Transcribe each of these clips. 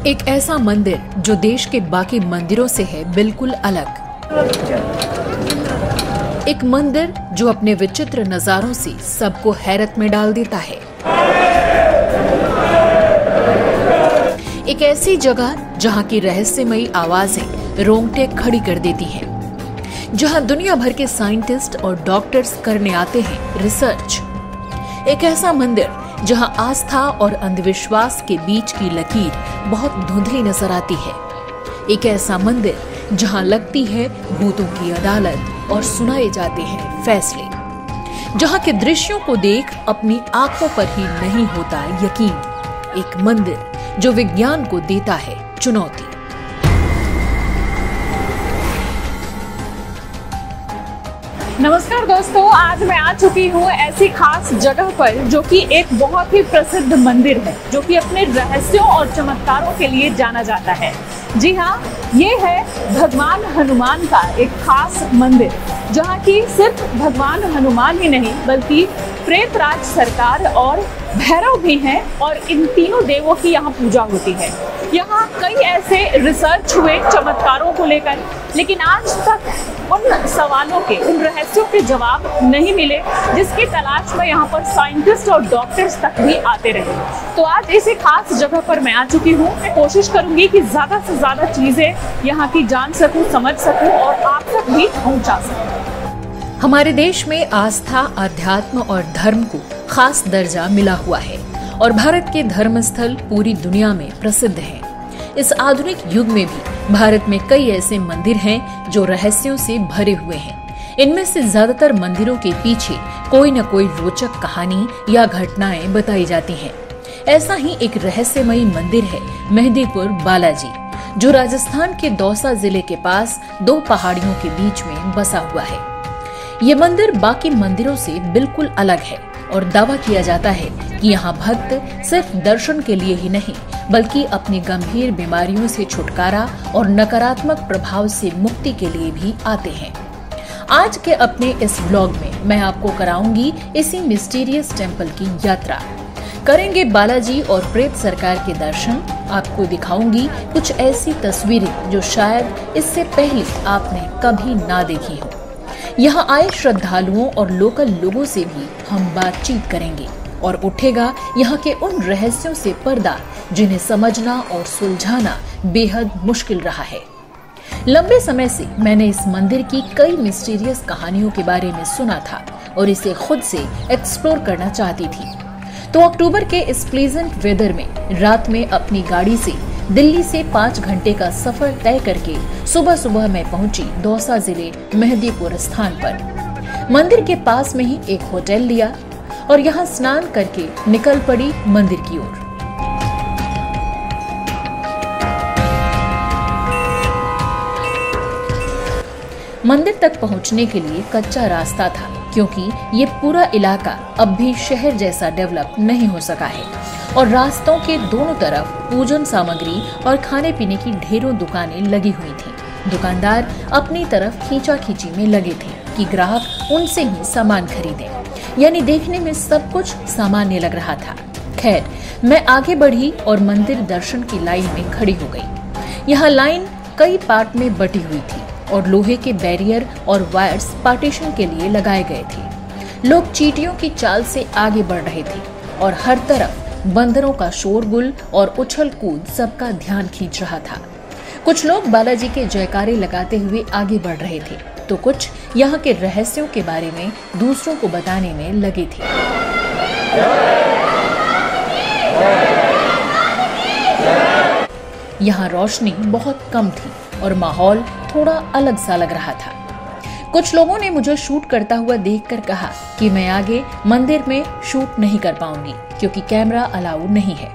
एक ऐसा मंदिर जो देश के बाकी मंदिरों से है बिल्कुल अलग। एक मंदिर जो अपने विचित्र नजारों से सबको हैरत में डाल देता है। एक ऐसी जगह जहां की रहस्यमयी आवाजें रोंगटे खड़ी कर देती हैं, जहां दुनिया भर के साइंटिस्ट और डॉक्टर्स करने आते हैं रिसर्च। एक ऐसा मंदिर जहां आस्था और अंधविश्वास के बीच की लकीर बहुत धुंधली नजर आती है। एक ऐसा मंदिर जहां लगती है भूतों की अदालत और सुनाए जाते हैं फैसले, जहां के दृश्यों को देख अपनी आंखों पर ही नहीं होता यकीन। एक मंदिर जो विज्ञान को देता है चुनौती। नमस्कार दोस्तों, आज मैं आ चुकी हूँ ऐसी खास जगह पर जो कि एक बहुत ही प्रसिद्ध मंदिर है, जो कि अपने रहस्यों और चमत्कारों के लिए जाना जाता है। जी हाँ, ये है भगवान हनुमान का एक खास मंदिर, जहाँ की सिर्फ भगवान हनुमान ही नहीं बल्कि प्रेतराज सरकार और भैरव भी हैं, और इन तीनों देवों की यहाँ पूजा होती है। यहाँ कई ऐसे रिसर्च हुए चमत्कारों को लेकर, लेकिन आज तक उन सवालों के, उन रहस्यों के जवाब नहीं मिले जिसकी तलाश में यहाँ पर साइंटिस्ट और डॉक्टर्स तक भी आते रहे। तो आज इसी खास जगह पर मैं आ चुकी हूँ। मैं कोशिश करूंगी कि ज्यादा से ज्यादा चीजें यहाँ की जान सकूं, समझ सकूं और आप तक भी पहुँचा सकूं। हमारे देश में आस्था, अध्यात्म और धर्म को खास दर्जा मिला हुआ है और भारत के धर्मस्थल पूरी दुनिया में प्रसिद्ध हैं। इस आधुनिक युग में भी भारत में कई ऐसे मंदिर हैं जो रहस्यों से भरे हुए हैं। इनमें से ज्यादातर मंदिरों के पीछे कोई न कोई रोचक कहानी या घटनाएं बताई जाती हैं। ऐसा ही एक रहस्यमयी मंदिर है मेहंदीपुर बालाजी, जो राजस्थान के दौसा जिले के पास दो पहाड़ियों के बीच में बसा हुआ है। ये मंदिर बाकी मंदिरों से बिल्कुल अलग है और दावा किया जाता है कि यहाँ भक्त सिर्फ दर्शन के लिए ही नहीं बल्कि अपनी गंभीर बीमारियों से छुटकारा और नकारात्मक प्रभाव से मुक्ति के लिए भी आते हैं। आज के अपने इस ब्लॉग में मैं आपको कराऊंगी इसी मिस्टीरियस टेम्पल की यात्रा। करेंगे बालाजी और प्रेत सरकार के दर्शन। आपको दिखाऊंगी कुछ ऐसी तस्वीरें जो शायद इससे पहले आपने कभी ना देखी हो। यहाँ आए श्रद्धालुओं और लोकल लोगों से भी हम बातचीत करेंगे और उठेगा यहाँ के उन रहस्यों से पर्दा जिन्हें समझना और सुलझाना बेहद मुश्किल रहा है। लंबे समय से मैंने इस मंदिर की कई मिस्टीरियस कहानियों के बारे में सुना था और इसे खुद से एक्सप्लोर करना चाहती थी। तो अक्टूबर के इस प्लीजेंट वेदर में रात में अपनी गाड़ी से दिल्ली से 5 घंटे का सफर तय करके सुबह सुबह मैं पहुंची दौसा जिले मेहंदीपुर स्थान पर। मंदिर के पास में ही एक होटल लिया और यहाँ स्नान करके निकल पड़ी मंदिर की ओर। मंदिर तक पहुंचने के लिए कच्चा रास्ता था, क्योंकि ये पूरा इलाका अब भी शहर जैसा डेवलप नहीं हो सका है और रास्तों के दोनों तरफ पूजन सामग्री और खाने पीने की ढेरों दुकानें लगी हुई थीं। दुकानदार अपनी तरफ खींचाखींची में लगे थे कि ग्राहक उनसे ही सामान खरीदें, यानी देखने में सब कुछ सामान्य लग रहा था। खैर, मैं आगे बढ़ी और मंदिर दर्शन की लाइन में खड़ी हो गई। यहाँ लाइन कई पार्ट में बटी हुई थी और लोहे के बैरियर और वायर्स पार्टीशन के लिए लगाए गए थे। लोग चींटियों की चाल से आगे बढ़ रहे थे और हर तरफ बंदरों का शोरगुल और उछल कूद सबका ध्यान खींच रहा था। कुछ लोग बालाजी के जयकारे लगाते हुए आगे बढ़ रहे थे, तो कुछ यहाँ के रहस्यों के बारे में दूसरों को बताने में लगे थे। यहाँ रोशनी बहुत कम थी और माहौल थोड़ा अलग सा लग रहा था। कुछ लोगों ने मुझे शूट करता हुआ देखकर कहा कि मैं आगे मंदिर में शूट नहीं कर पाऊंगी क्योंकि कैमरा अलाउ नहीं है।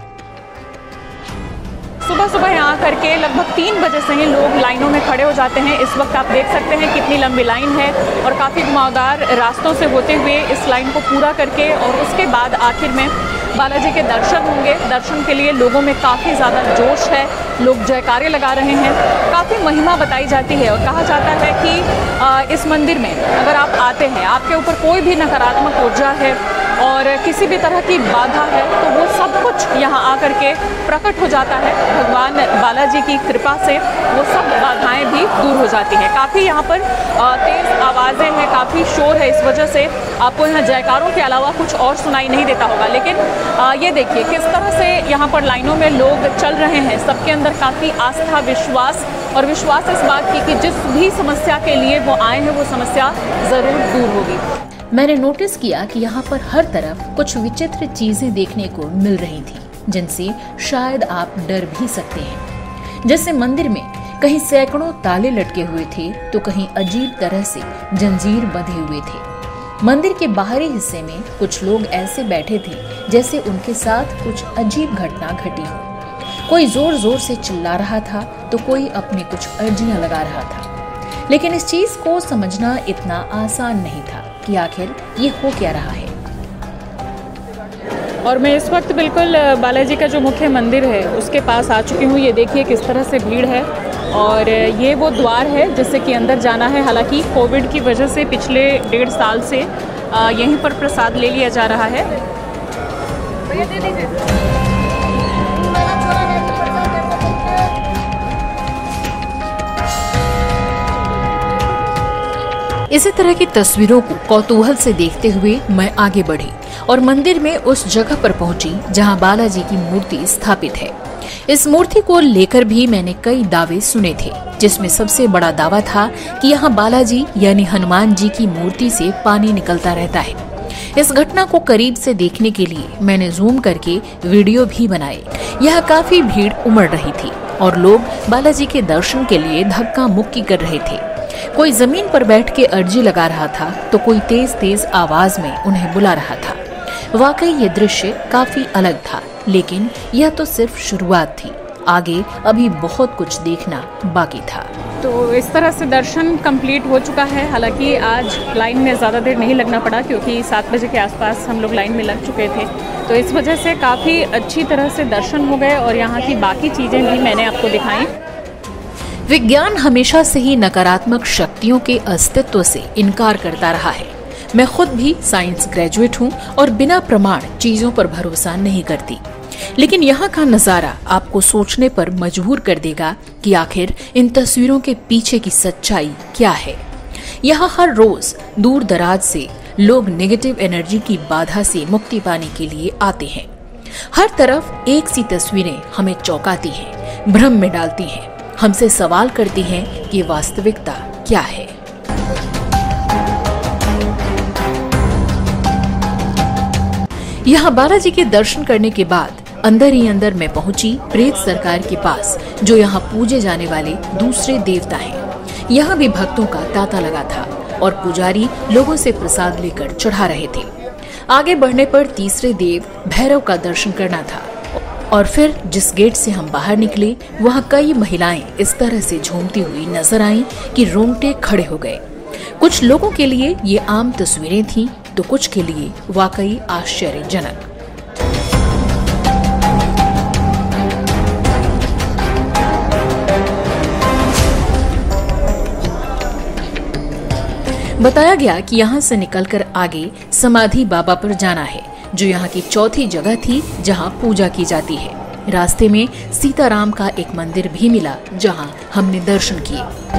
सुबह सुबह यहाँ करके लगभग 3 बजे से ही लोग लाइनों में खड़े हो जाते हैं। इस वक्त आप देख सकते हैं कितनी लंबी लाइन है और काफ़ी घुमावदार रास्तों से होते हुए इस लाइन को पूरा करके और उसके बाद आखिर में बालाजी के दर्शन होंगे। दर्शन के लिए लोगों में काफ़ी ज़्यादा जोश है, लोग जयकारे लगा रहे हैं। काफ़ी महिमा बताई जाती है और कहा जाता है कि इस मंदिर में अगर आप आते हैं, आपके ऊपर कोई भी नकारात्मक ऊर्जा है, और किसी भी तरह की बाधा है तो वो सब कुछ यहाँ आकर के प्रकट हो जाता है। भगवान बालाजी की कृपा से वो सब बाधाएं भी दूर हो जाती हैं। काफ़ी यहाँ पर तेज़ आवाज़ें हैं, काफ़ी शोर है, इस वजह से आपको यहाँ जयकारों के अलावा कुछ और सुनाई नहीं देता होगा। लेकिन ये देखिए किस तरह से यहाँ पर लाइनों में लोग चल रहे हैं। सबके अंदर काफ़ी आस्था, विश्वास और विश्वास इस बात की कि जिस भी समस्या के लिए वो आए हैं वो समस्या ज़रूर दूर होगी। मैंने नोटिस किया कि यहाँ पर हर तरफ कुछ विचित्र चीजें देखने को मिल रही थी, जिनसे शायद आप डर भी सकते हैं। जैसे मंदिर में कहीं सैकड़ों ताले लटके हुए थे तो कहीं अजीब तरह से जंजीर बंधे हुए थे। मंदिर के बाहरी हिस्से में कुछ लोग ऐसे बैठे थे जैसे उनके साथ कुछ अजीब घटना घटी हो। कोई जोर जोर से चिल्ला रहा था तो कोई अपने कुछ अर्जियां लगा रहा था। लेकिन इस चीज को समझना इतना आसान नहीं था कि आखिर ये हो क्या रहा है। और मैं इस वक्त बिल्कुल बालाजी का जो मुख्य मंदिर है उसके पास आ चुकी हूँ। ये देखिए किस तरह से भीड़ है और ये वो द्वार है जिससे कि अंदर जाना है। हालांकि कोविड की वजह से पिछले 1.5 साल से यहीं पर प्रसाद ले लिया जा रहा है। इसी तरह की तस्वीरों को कौतूहल से देखते हुए मैं आगे बढ़ी और मंदिर में उस जगह पर पहुंची जहां बालाजी की मूर्ति स्थापित है। इस मूर्ति को लेकर भी मैंने कई दावे सुने थे, जिसमें सबसे बड़ा दावा था कि यहाँ बालाजी यानी हनुमान जी की मूर्ति से पानी निकलता रहता है। इस घटना को करीब से देखने के लिए मैंने जूम करके वीडियो भी बनाए। यह काफी भीड़ उमड़ रही थी और लोग बालाजी के दर्शन के लिए धक्का मुक्की कर रहे थे। कोई जमीन पर बैठ के अर्जी लगा रहा था तो कोई तेज तेज आवाज में उन्हें बुला रहा था। वाकई ये दृश्य काफी अलग था, लेकिन यह तो सिर्फ शुरुआत थी। आगे अभी बहुत कुछ देखना बाकी था। तो इस तरह से दर्शन कंप्लीट हो चुका है। हालांकि आज लाइन में ज़्यादा देर नहीं लगना पड़ा क्योंकि 7 बजे के आसपास हम लोग लाइन में लग चुके थे, तो इस वजह से काफ़ी अच्छी तरह से दर्शन हो गए और यहाँ की बाकी चीज़ें भी मैंने आपको दिखाई। विज्ञान हमेशा से ही नकारात्मक शक्तियों के अस्तित्व से इनकार करता रहा है। मैं खुद भी साइंस ग्रेजुएट हूँ और बिना प्रमाण चीजों पर भरोसा नहीं करती, लेकिन यहाँ का नजारा आपको सोचने पर मजबूर कर देगा कि आखिर इन तस्वीरों के पीछे की सच्चाई क्या है। यहाँ हर रोज दूर दराज से लोग नेगेटिव एनर्जी की बाधा से मुक्ति पाने के लिए आते हैं। हर तरफ एक सी तस्वीरें हमें चौंकाती हैं, भ्रम में डालती हैं, हमसे सवाल करती हैं कि वास्तविकता क्या है। यहाँ बालाजी के दर्शन करने के बाद अंदर ही अंदर मैं पहुंची प्रेत सरकार के पास, जो यहाँ पूजे जाने वाले दूसरे देवता हैं। यहाँ भी भक्तों का तांता लगा था और पुजारी लोगों से प्रसाद लेकर चढ़ा रहे थे। आगे बढ़ने पर तीसरे देव भैरव का दर्शन करना था और फिर जिस गेट से हम बाहर निकले वहाँ कई महिलाएं इस तरह से झूमती हुई नजर आईं कि रोंगटे खड़े हो गए। कुछ लोगों के लिए ये आम तस्वीरें थीं तो कुछ के लिए वाकई आश्चर्यजनक। बताया गया कि यहाँ से निकलकर आगे समाधि बाबा पर जाना है, जो यहाँ की चौथी जगह थी जहाँ पूजा की जाती है। रास्ते में सीताराम का एक मंदिर भी मिला जहाँ हमने दर्शन किए।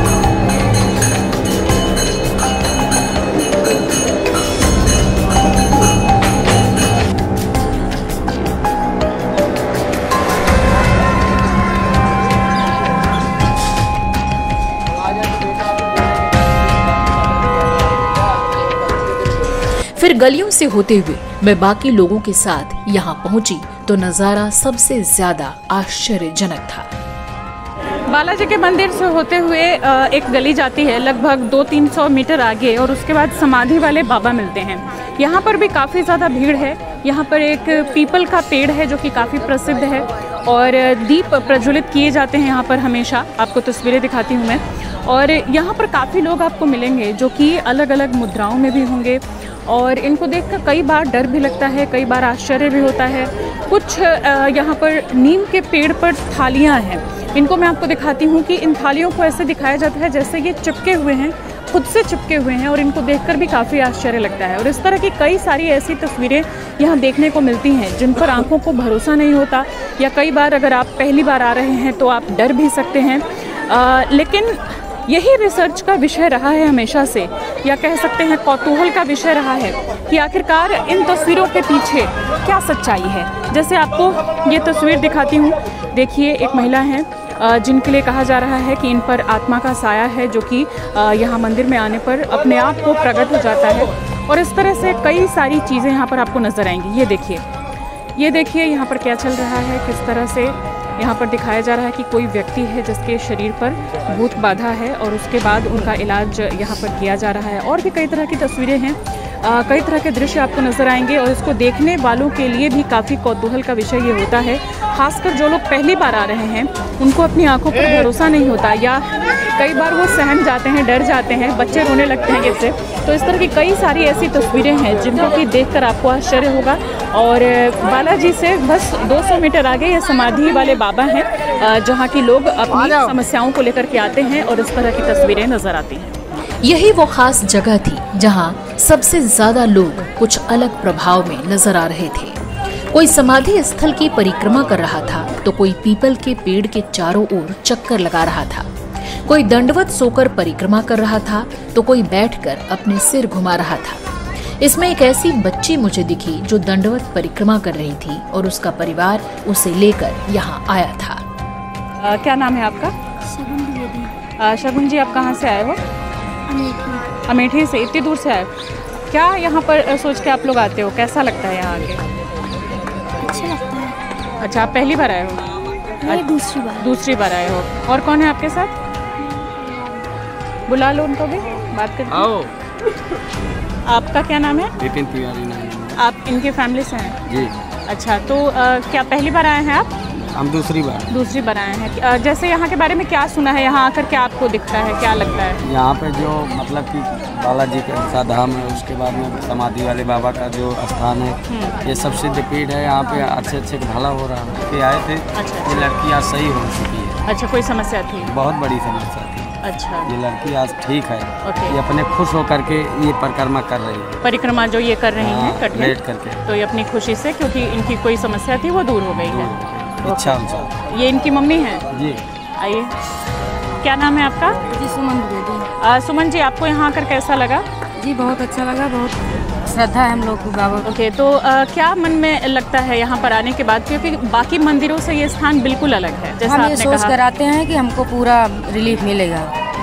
फिर गलियों से होते हुए मैं बाकी लोगों के साथ यहाँ पहुंची तो नजारा सबसे ज्यादा आश्चर्यजनक था। बालाजी के मंदिर से होते हुए एक गली जाती है लगभग 200-300 मीटर आगे और उसके बाद समाधि वाले बाबा मिलते हैं। यहाँ पर भी काफ़ी ज़्यादा भीड़ है। यहाँ पर एक पीपल का पेड़ है जो कि काफ़ी प्रसिद्ध है और दीप प्रज्वलित किए जाते हैं यहाँ पर हमेशा। आपको तस्वीरें दिखाती हूँ मैं। और यहाँ पर काफ़ी लोग आपको मिलेंगे जो कि अलग अलग मुद्राओं में भी होंगे और इनको देखकर कई बार डर भी लगता है, कई बार आश्चर्य भी होता है। कुछ यहाँ पर नीम के पेड़ पर थालियाँ हैं। इनको मैं आपको दिखाती हूँ कि इन थालियों को ऐसे दिखाया जाता है जैसे ये चिपके हुए हैं खुद से चिपके हुए हैं और इनको देखकर भी काफ़ी आश्चर्य लगता है। और इस तरह की कई सारी ऐसी तस्वीरें यहाँ देखने को मिलती हैं जिन पर आंखों को भरोसा नहीं होता, या कई बार अगर आप पहली बार आ रहे हैं तो आप डर भी सकते हैं। लेकिन यही रिसर्च का विषय रहा है हमेशा से, या कह सकते हैं कौतूहल का विषय रहा है कि आखिरकार इन तस्वीरों के पीछे क्या सच्चाई है। जैसे आपको ये तस्वीर दिखाती हूँ, देखिए एक महिला है जिनके लिए कहा जा रहा है कि इन पर आत्मा का साया है, जो कि यहाँ मंदिर में आने पर अपने आप को प्रकट हो जाता है। और इस तरह से कई सारी चीज़ें यहाँ पर आपको नज़र आएंगी। ये देखिए यहाँ पर क्या चल रहा है, किस तरह से यहाँ पर दिखाया जा रहा है कि कोई व्यक्ति है जिसके शरीर पर भूत बाधा है और उसके बाद उनका इलाज यहाँ पर किया जा रहा है। और भी कई तरह की तस्वीरें हैं, कई तरह के दृश्य आपको नज़र आएंगे और इसको देखने वालों के लिए भी काफ़ी कौतूहल का विषय ये होता है। खासकर जो लोग पहली बार आ रहे हैं उनको अपनी आंखों पर भरोसा नहीं होता, या कई बार वो सहम जाते हैं, डर जाते हैं, बच्चे रोने लगते हैं इससे। तो इस तरह की कई सारी ऐसी तस्वीरें हैं जिनको कि देखकर आपको आश्चर्य होगा। और बालाजी से बस 200 मीटर आगे ये समाधि वाले बाबा हैं जहाँ की लोग अपनी समस्याओं को लेकर के आते हैं और इस तरह की तस्वीरें नज़र आती हैं। यही वो खास जगह थी जहां सबसे ज्यादा लोग कुछ अलग प्रभाव में नजर आ रहे थे। कोई समाधि स्थल की परिक्रमा कर रहा था, तो कोई पीपल के पेड़ के चारों ओर चक्कर लगा रहा था, कोई दंडवत सोकर परिक्रमा कर रहा था, तो कोई बैठकर अपने सिर घुमा रहा था। इसमें एक ऐसी बच्ची मुझे दिखी जो दंडवत परिक्रमा कर रही थी और उसका परिवार उसे लेकर यहाँ आया था। क्या नाम है आपका? शगुन द्विवेदी। शगुन जी, आप कहाँ से आए हो? अमेठी। अमेठी से? इतनी दूर से आए? क्या यहाँ पर सोच के आप लोग आते हो? कैसा लगता है यहाँ आके? अच्छा लगता है। अच्छा, आप पहली बार आए हो? नहीं, दूसरी बार। दूसरी बार आए हो। और कौन है आपके साथ? बुला लो उनको भी, बात करते हैं। आपका क्या नाम है? विपिन तिवारी नाम है। आप इनके फैमिली से हैं? जी। अच्छा, तो क्या पहली बार आए हैं आप? हम दूसरी बार आए हैं। जैसे यहाँ के बारे में क्या सुना है, यहाँ आकर क्या आपको दिखता है, क्या लगता है? यहाँ पे जो मतलब कि बालाजी का धाम है, उसके बाद में समाधि वाले बाबा का जो स्थान है, ये सब सिद्ध पीठ है। यहाँ पे अच्छे अच्छे भला हो रहा है कि आए थे। अच्छा। ये लड़की आज सही हो चुकी है। अच्छा, कोई समस्या थी? बहुत बड़ी समस्या थी। अच्छा। ये लड़की आज ठीक है। ओके। ये अपने खुश होकर के ये परिक्रमा कर रही है। परिक्रमा जो ये कर रही हैं कठिन लेट करके, तो ये अपनी खुशी से, क्योंकि इनकी कोई समस्या थी वो दूर हो गई है। इच्छा अनुसार। ये इनकी मम्मी है? जी। आइए, क्या नाम है आपका? जी, सुमन द्विवेदी। सुमन जी, आपको यहाँ आकर कैसा लगा? जी, बहुत अच्छा लगा, बहुत श्रद्धा है हम लोग को बाबा। ओके, तो क्या मन में लगता है यहाँ पर आने के बाद, क्योंकि बाकी मंदिरों से ये स्थान बिल्कुल अलग है, जैसा हम ये सोच कर आते हैं कि हमको पूरा रिलीफ मिलेगा।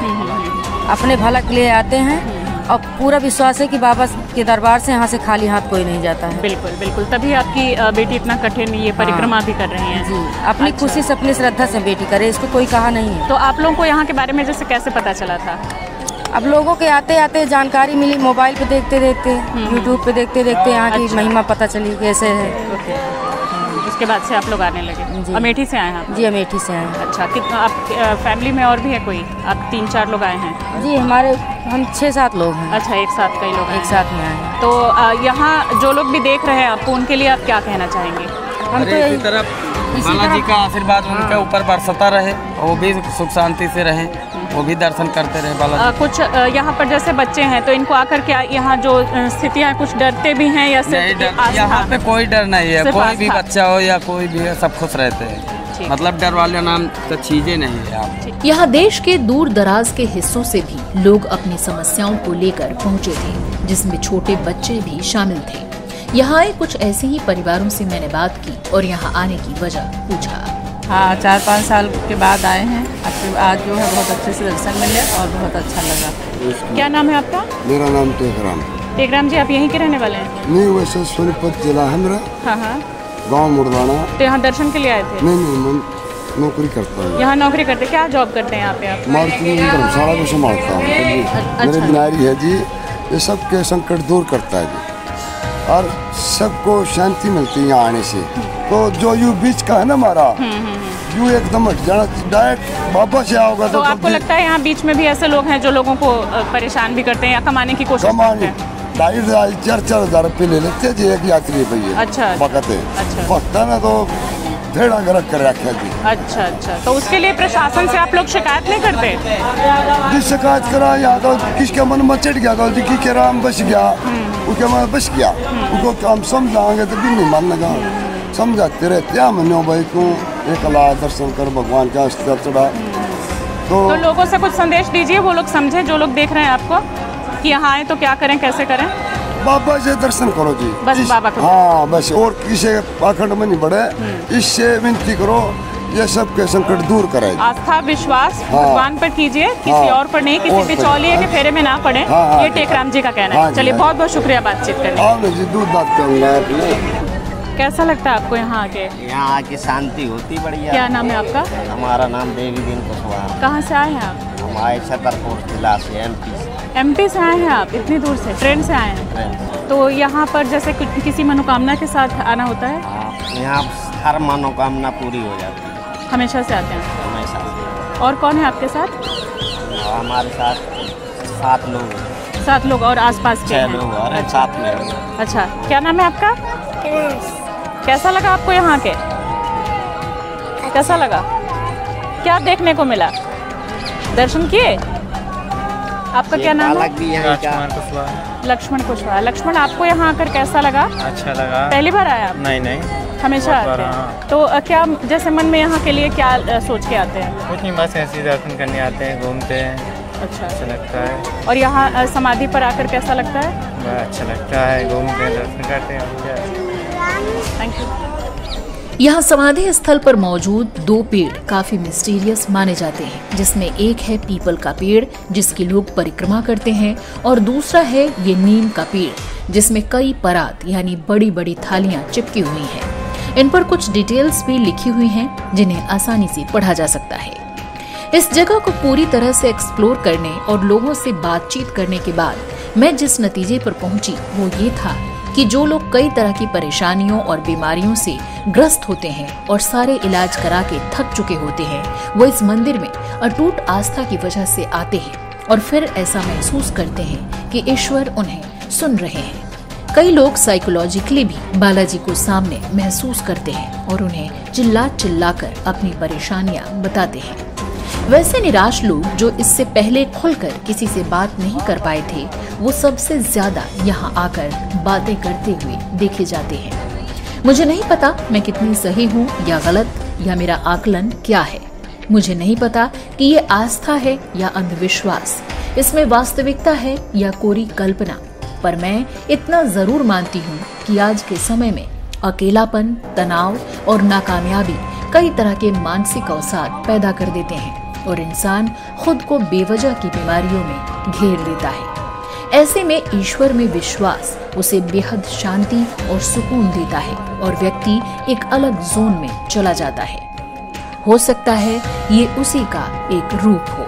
अपने भला के लिए आते हैं और पूरा विश्वास है कि बाबा के दरबार से यहाँ से खाली हाथ कोई नहीं जाता है। बिल्कुल बिल्कुल, तभी आपकी बेटी इतना कठिन ये परिक्रमा भी कर रही हैं। जी, अपनी खुशी से, अपनी श्रद्धा से बेटी करे, इसको कोई कहा नहीं है। तो आप लोगों को यहाँ के बारे में जैसे कैसे पता चला था? अब लोगों के आते आते जानकारी मिली, मोबाइल पे देखते देखते, यूट्यूब पे देखते देखते यहाँ की महिमा पता चली कैसे है। उसके बाद से आप लोग आने लगे? अमेठी से आए हैं आप? जी, अमेठी से आए हैं। अच्छा, कितना आप फैमिली में और भी है कोई? आप 3-4 लोग आए हैं? जी, हम 6-7 लोग हैं। अच्छा, एक साथ कई लोग एक साथ में आए हैं। तो यहाँ जो लोग भी देख रहे हैं आपको, उनके लिए आप क्या कहना चाहेंगे? हम तो इसी तरह बालाजी का आशीर्वाद उनके ऊपर बरसता रहे, वो भी सुख शांति से रहे, वो भी दर्शन करते रहे बालाजी। कुछ यहाँ पर जैसे बच्चे हैं तो इनको आकर के यहाँ जो स्थितियाँ, कुछ डरते भी हैं या सिर्फ यहाँ पे कोई डर नहीं है। कोई भी बच्चा हो या कोई भी है, सब खुश रहते हैं। मतलब डर वाले नाम तो चीजें नहीं है। आप यहाँ देश के दूर दराज के हिस्सों से भी लोग अपनी समस्याओं को लेकर पहुँचे थे, जिसमें छोटे बच्चे भी शामिल थे। यहाँ आए कुछ ऐसे ही परिवारों से मैंने बात की और यहाँ आने की वजह पूछा। हाँ, 4-5 साल के बाद आए हैं। आज जो है बहुत अच्छे से दर्शन मिले और बहुत अच्छा लगा। क्या नाम है आपका? मेरा नाम टेकराम। टेकराम जी, आप यहीं के रहने वाले हैं? नहीं, वैसे सोनीपत जिला है मेरा। हाँ। गाँव मुरदाना। तो यहाँ दर्शन के लिए आए थे? नहीं, मैं नौकरी करता हूँ। यहाँ नौकरी करते? क्या जॉब करते हैं यहाँ पे आप? मार्केटिंग धर्मशाला को संभालता हूँ। मेरे बिनारी है जी, ये सबके संकट दूर करता है जी, और सबको शांति मिलती है यहाँ आने से। तो जो यू बीच का है ना हमारा, यू एकदम हट जाना, डायरेक्ट वापस से आओगे। तो आपको लगता है यहाँ बीच में भी ऐसे लोग हैं जो लोगों को परेशान भी करते हैं या कमाने की कोशिश करते हैं? 2,500-4,000 रुपये ले लेते हैं जी एक यात्री भैया। अच्छा। बकते अच्छा। बकता ना तो धेड़ा रख कर रखा जी। अच्छा अच्छा, तो उसके लिए प्रशासन से आप लोग शिकायत नहीं करते? जी शिकायत करा या तो किसके मन में चढ़ गया तो जी के राम बच गया, उसके मन बच गया, उसको हम समझाएंगे तो भी नहीं मानेगा। समझाते रहते हैं हमने भाई तू एक अल्लाह दर्शन कर भगवान का स्तर चढ़ा। तो लोगों से कुछ संदेश दीजिए, वो लोग समझे जो लोग देख रहे हैं आपको कि यहाँ आए तो क्या करें, कैसे करें। बाबा से दर्शन करो जी, बस बाबा को। हाँ बस, और किसी पाखंड में नहीं बढ़े, इससे विनती करो ये सब के संकट दूर करे। आस्था विश्वास भगवान पर कीजिए, किसी और पर नहीं, किसी बिचौलिए के फेरे में ना पड़े, ये टेकराम जी का कहना है। चलिए बहुत बहुत शुक्रिया बातचीत करने जी। दूध बात करूँगा। कैसा लगता है आपको यहाँ आके? यहाँ आके शांति होती बढ़िया। क्या नाम है आपका? हमारा नाम देवी दिन कुशवाहा। कहाँ से आए हैं आप? हम आए छतरपुर जिला से, एमपी से आए हैं आप? इतनी दूर से ट्रेन से आए हैं? तो यहाँ पर जैसे किसी मनोकामना के साथ आना होता है? यहाँ हर मनोकामना पूरी हो जाती है। हमेशा से आते हैं? हमेशा से। और कौन है आपके साथ? हमारे साथ 7 लोग। 7 लोग और आसपास के 6 लोग और साथ में। अच्छा, क्या नाम है आपका? कैसा लगा आपको यहाँ के? कैसा लगा? क्या देखने को मिला? दर्शन किए? आपका क्या नाम है? लक्ष्मण कुशवाहा। लक्ष्मण, आपको यहाँ आकर कैसा लगा? अच्छा लगा। पहली बार आया आप? नहीं, हमेशा आते हैं। तो क्या जैसे मन में यहाँ के लिए क्या सोच के आते हैं? कुछ नहीं, बस ऐसे ही दर्शन करने आते हैं, घूमते हैं। अच्छा लगता है। और यहाँ समाधि पर आकर कैसा लगता है? अच्छा लगता है, घूमते हैं, दर्शन करते हैं। Thank you. यहाँ समाधि स्थल पर मौजूद 2 पेड़ काफी मिस्टीरियस माने जाते हैं, जिसमें एक है पीपल का पेड़ जिसकी लोग परिक्रमा करते हैं, और दूसरा है ये नीम का पेड़ जिसमें कई परात यानी बड़ी बड़ी थालियां चिपकी हुई हैं। इन पर कुछ डिटेल्स भी लिखी हुई हैं जिन्हें आसानी से पढ़ा जा सकता है। इस जगह को पूरी तरह से एक्सप्लोर करने और लोगों से बातचीत करने के बाद मैं जिस नतीजे पर पहुंची वो ये था कि जो लोग कई तरह की परेशानियों और बीमारियों से ग्रस्त होते हैं और सारे इलाज करा के थक चुके होते हैं, वो इस मंदिर में अटूट आस्था की वजह से आते हैं और फिर ऐसा महसूस करते हैं कि ईश्वर उन्हें सुन रहे हैं। कई लोग साइकोलॉजिकली भी बालाजी को सामने महसूस करते हैं और उन्हें चिल्ला चिल्लाकर अपनी परेशानियां बताते हैं। वैसे निराश लोग जो इससे पहले खुलकर किसी से बात नहीं कर पाए थे, वो सबसे ज्यादा यहाँ आकर बातें करते हुए देखे जाते हैं। मुझे नहीं पता मैं कितनी सही हूँ या गलत, या मेरा आकलन क्या है। मुझे नहीं पता कि ये आस्था है या अंधविश्वास, इसमें वास्तविकता है या कोरी कल्पना, पर मैं इतना जरूर मानती हूँ कि आज के समय में अकेलापन, तनाव और नाकामयाबी कई तरह के मानसिक अवसाद पैदा कर देते हैं और इंसान खुद को बेवजह की बीमारियों में घेर लेता है। ऐसे में ईश्वर में विश्वास उसे बेहद शांति और सुकून देता है और व्यक्ति एक अलग जोन में चला जाता है। हो सकता है ये उसी का एक रूप हो।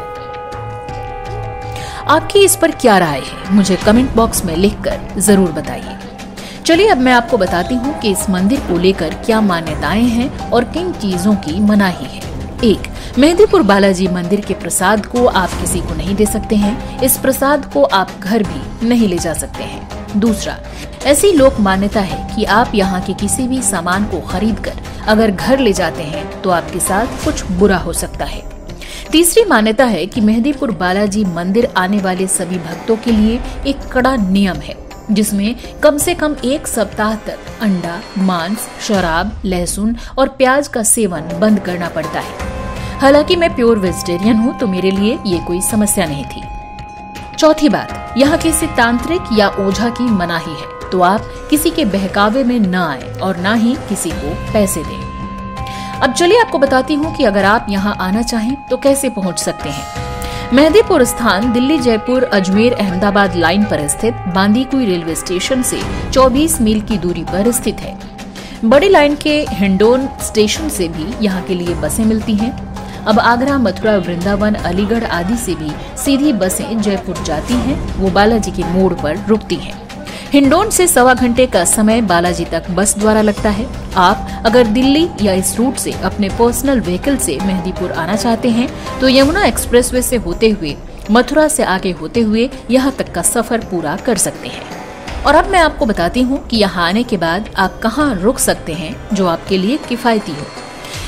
आपकी इस पर क्या राय है, मुझे कमेंट बॉक्स में लिखकर जरूर बताइए। चलिए अब मैं आपको बताती हूँ कि इस मंदिर को लेकर क्या मान्यताएं हैं और किन चीजों की मनाही है। 1. मेहंदीपुर बालाजी मंदिर के प्रसाद को आप किसी को नहीं दे सकते हैं। इस प्रसाद को आप घर भी नहीं ले जा सकते हैं। 2. ऐसी लोक मान्यता है कि आप यहाँ के किसी भी सामान को खरीदकर अगर घर ले जाते हैं तो आपके साथ कुछ बुरा हो सकता है। 3. मान्यता है कि मेहंदीपुर बालाजी मंदिर आने वाले सभी भक्तों के लिए एक कड़ा नियम है, जिसमें कम से कम 1 सप्ताह तक अंडा, मांस, शराब, लहसुन और प्याज का सेवन बंद करना पड़ता है। हालांकि मैं प्योर वेजिटेरियन हूँ तो मेरे लिए ये कोई समस्या नहीं थी। 4. बात, यहाँ किसी तांत्रिक या ओझा की मनाही है, तो आप किसी के बहकावे में न आए और न ही किसी को पैसे दें। अब चलिए आपको बताती हूँ कि अगर आप यहाँ आना चाहें तो कैसे पहुँच सकते हैं। मेहंदीपुर स्थान दिल्ली, जयपुर, अजमेर, अहमदाबाद लाइन पर स्थित बांदीकुई रेलवे स्टेशन से 24 मील की दूरी पर स्थित है। बड़ी लाइन के हिंडोन स्टेशन से भी यहाँ के लिए बसें मिलती हैं। अब आगरा, मथुरा, वृंदावन, अलीगढ़ आदि से भी सीधी बसें जयपुर जाती हैं, वो बालाजी के मोड़ पर रुकती हैं। हिंडोन से 1.25 घंटे का समय बालाजी तक बस द्वारा लगता है। आप अगर दिल्ली या इस रूट से अपने पर्सनल व्हीकल से मेहंदीपुर आना चाहते हैं तो यमुना एक्सप्रेसवे से होते हुए, मथुरा से आगे होते हुए यहाँ तक का सफर पूरा कर सकते हैं। और अब मैं आपको बताती हूँ कि यहाँ आने के बाद आप कहाँ रुक सकते हैं जो आपके लिए किफायती हो।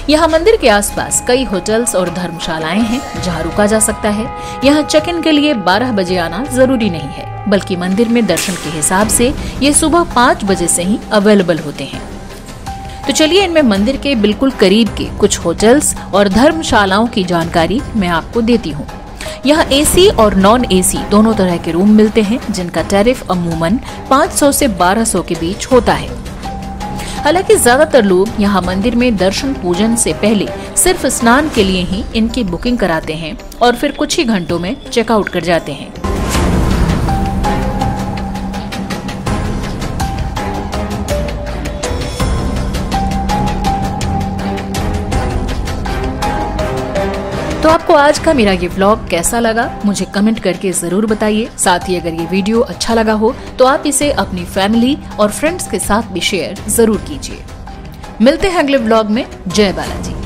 यहाँ मंदिर के आसपास कई होटल्स और धर्मशालाएं हैं जहाँ रुका जा सकता है। यहाँ चेक इन के लिए 12 बजे आना जरूरी नहीं है, बल्कि मंदिर में दर्शन के हिसाब से ये सुबह 5 बजे से ही अवेलेबल होते हैं। तो चलिए इनमें मंदिर के बिल्कुल करीब के कुछ होटल्स और धर्मशालाओं की जानकारी मैं आपको देती हूँ। यहाँ एसी और नॉन एसी दोनों तरह के रूम मिलते हैं, जिनका टैरिफ अमूमन 500 से 1200 के बीच होता है। हालांकि ज्यादातर लोग यहाँ मंदिर में दर्शन पूजन से पहले सिर्फ स्नान के लिए ही इनकी बुकिंग कराते हैं और फिर कुछ ही घंटों में चेकआउट कर जाते हैं। तो आपको आज का मेरा ये व्लॉग कैसा लगा मुझे कमेंट करके जरूर बताइए। साथ ही अगर ये वीडियो अच्छा लगा हो तो आप इसे अपनी फैमिली और फ्रेंड्स के साथ भी शेयर जरूर कीजिए। मिलते हैं अगले व्लॉग में। जय बालाजी।